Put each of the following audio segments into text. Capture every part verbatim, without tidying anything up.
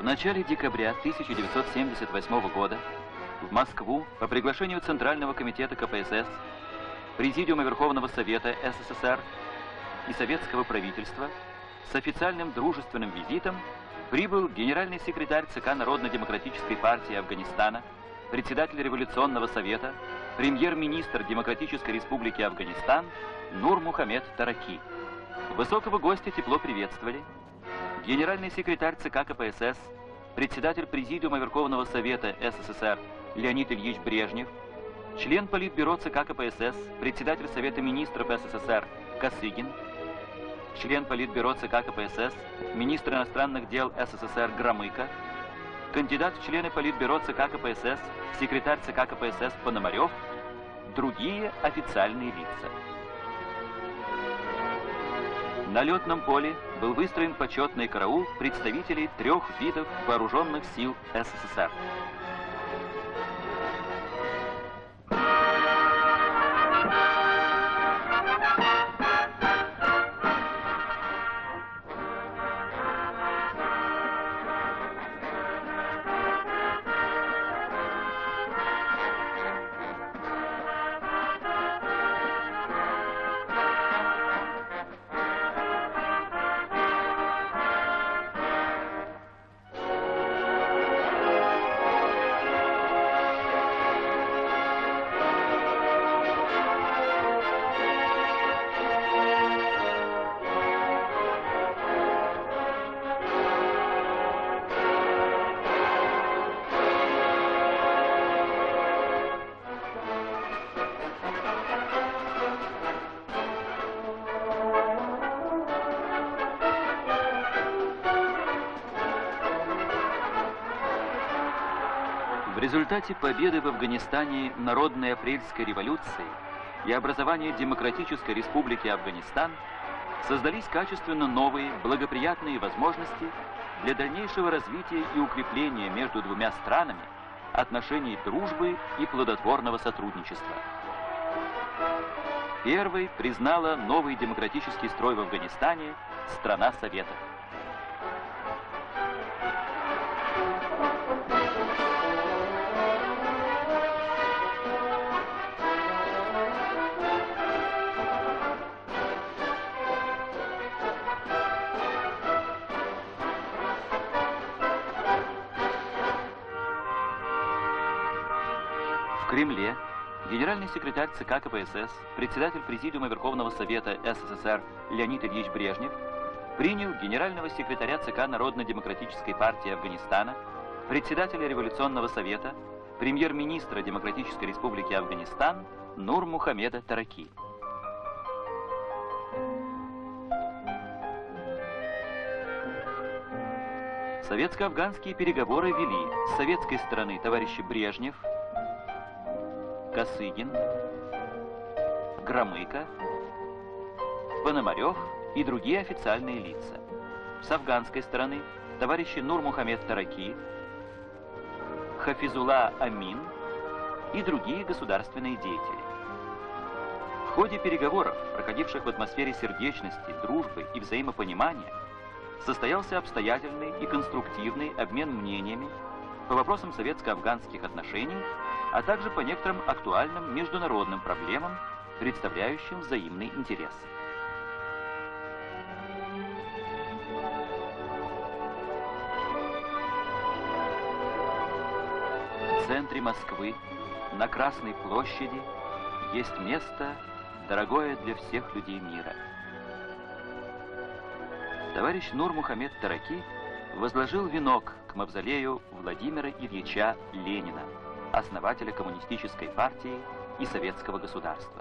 начале декабря тысяча девятьсот семьдесят восьмого года в Москву по приглашению Центрального комитета ка пэ эс эс, Президиума Верховного Совета эс эс эс эр и Советского правительства с официальным дружественным визитом прибыл генеральный секретарь ЦК Народно-демократической партии Афганистана, председатель Революционного совета, премьер-министр Демократической Республики Афганистан Нур-Мухамед Тараки. Высокого гостя тепло приветствовали генеральный секретарь ЦК ка пэ эс эс, председатель Президиума Верховного Совета эс эс эс эр Леонид Ильич Брежнев, член Политбюро ЦК ка пэ эс эс, председатель Совета министров эс эс эс эр Косыгин, член Политбюро ЦК ка пэ эс эс, министр иностранных дел эс эс эс эр Громыко, кандидат в члены Политбюро ЦК ка пэ эс эс, секретарь ЦК ка пэ эс эс Пономарев, другие официальные лица. На летном поле был выстроен почетный караул представителей трех видов вооруженных сил эс эс эс эр. В результате победы в Афганистане Народной апрельской революции и образования Демократической Республики Афганистан создались качественно новые, благоприятные возможности для дальнейшего развития и укрепления между двумя странами отношений дружбы и плодотворного сотрудничества. Первой признала новый демократический строй в Афганистане страна Советов. В Кремле генеральный секретарь ЦК ка пэ эс эс, председатель Президиума Верховного Совета эс эс эс эр Леонид Ильич Брежнев принял генерального секретаря ЦК Народно-демократической партии Афганистана, председателя Революционного совета, премьер-министра Демократической Республики Афганистан Нур-Мухамеда Тараки. Советско-афганские переговоры вели с советской стороны товарищи Брежнев, Косыгин, Громыко, Пономарев и другие официальные лица. С афганской стороны товарищи Нур-Мухамед Тараки, Хафизулла Амин и другие государственные деятели. В ходе переговоров, проходивших в атмосфере сердечности, дружбы и взаимопонимания, состоялся обстоятельный и конструктивный обмен мнениями по вопросам советско-афганских отношений, а также по некоторым актуальным международным проблемам, представляющим взаимный интерес. В центре Москвы, на Красной площади, есть место, дорогое для всех людей мира. Товарищ Нур-Мухамед Тараки возложил венок к мавзолею Владимира Ильича Ленина, основателя коммунистической партии и советского государства.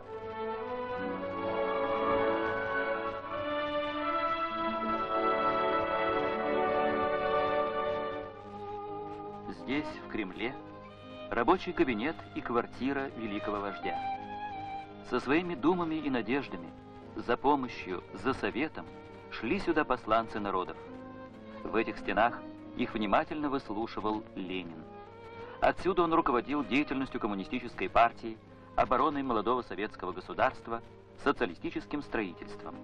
Здесь, в Кремле, рабочий кабинет и квартира великого вождя. Со своими думами и надеждами, за помощью, за советом шли сюда посланцы народов. В этих стенах их внимательно выслушивал Ленин. Отсюда он руководил деятельностью коммунистической партии, обороной молодого советского государства, социалистическим строительством.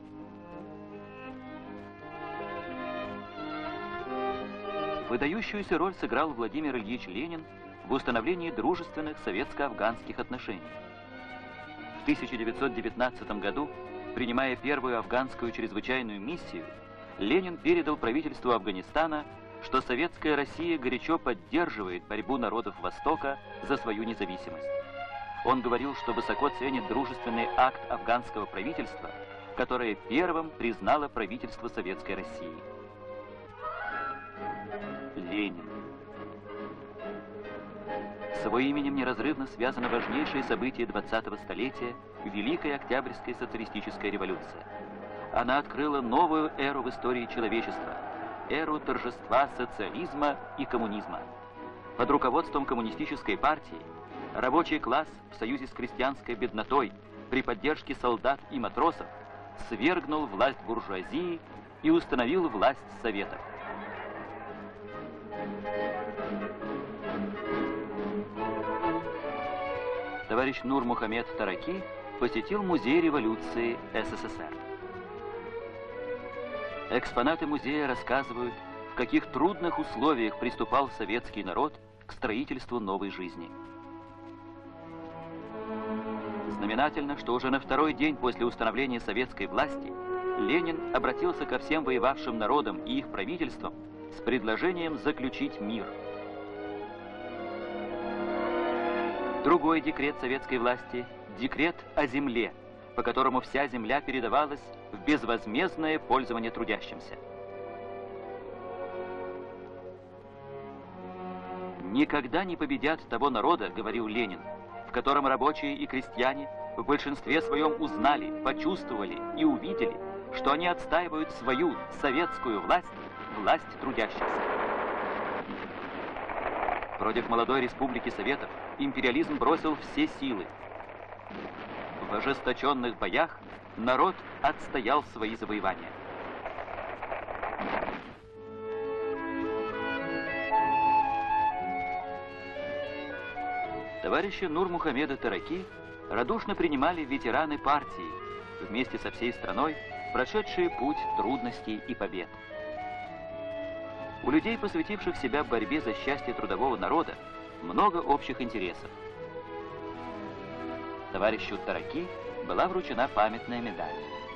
Выдающуюся роль сыграл Владимир Ильич Ленин в установлении дружественных советско-афганских отношений. В тысяча девятьсот девятнадцатом году, принимая первую афганскую чрезвычайную миссию, Ленин передал правительству Афганистана, что советская Россия горячо поддерживает борьбу народов Востока за свою независимость. Он говорил, что высоко ценит дружественный акт афганского правительства, которое первым признало правительство Советской России. Ленин. С его именем неразрывно связано важнейшее событие двадцатого столетия – Великая Октябрьская социалистическая революция. Она открыла новую эру в истории человечества – эру торжества социализма и коммунизма. Под руководством коммунистической партии рабочий класс в союзе с крестьянской беднотой при поддержке солдат и матросов свергнул власть буржуазии и установил власть советов. Товарищ Нур-Мухамед Тараки посетил музей революции СССР. Экспонаты музея рассказывают, в каких трудных условиях приступал советский народ к строительству новой жизни. Знаменательно, что уже на второй день после установления советской власти Ленин обратился ко всем воевавшим народам и их правительствам с предложением заключить мир. Другой декрет советской власти – декрет о земле, по которому вся земля передавалась в безвозмездное пользование трудящимся. «Никогда не победят того народа, — говорил Ленин, — в котором рабочие и крестьяне в большинстве своем узнали, почувствовали и увидели, что они отстаивают свою советскую власть, власть трудящихся». Против молодой республики Советов империализм бросил все силы. В ожесточенных боях народ отстоял свои завоевания. Товарища Нур-Мухамеда Тараки радушно принимали ветераны партии, вместе со всей страной прошедшие путь трудностей и побед. У людей, посвятивших себя борьбе за счастье трудового народа, много общих интересов. Товарищу Тараки была вручена памятная медаль.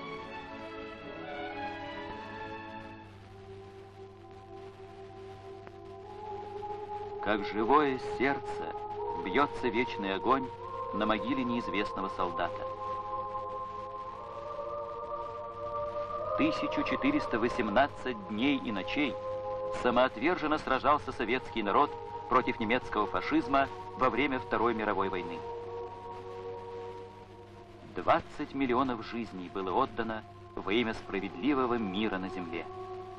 Как живое сердце бьется вечный огонь на могиле неизвестного солдата. тысяча четыреста восемнадцать дней и ночей самоотверженно сражался советский народ против немецкого фашизма во время Второй мировой войны. двадцать миллионов жизней было отдано во имя справедливого мира на земле.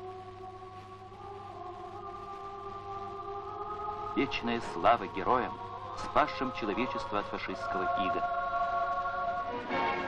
Вечная слава героям, спасшим человечество от фашистского ига.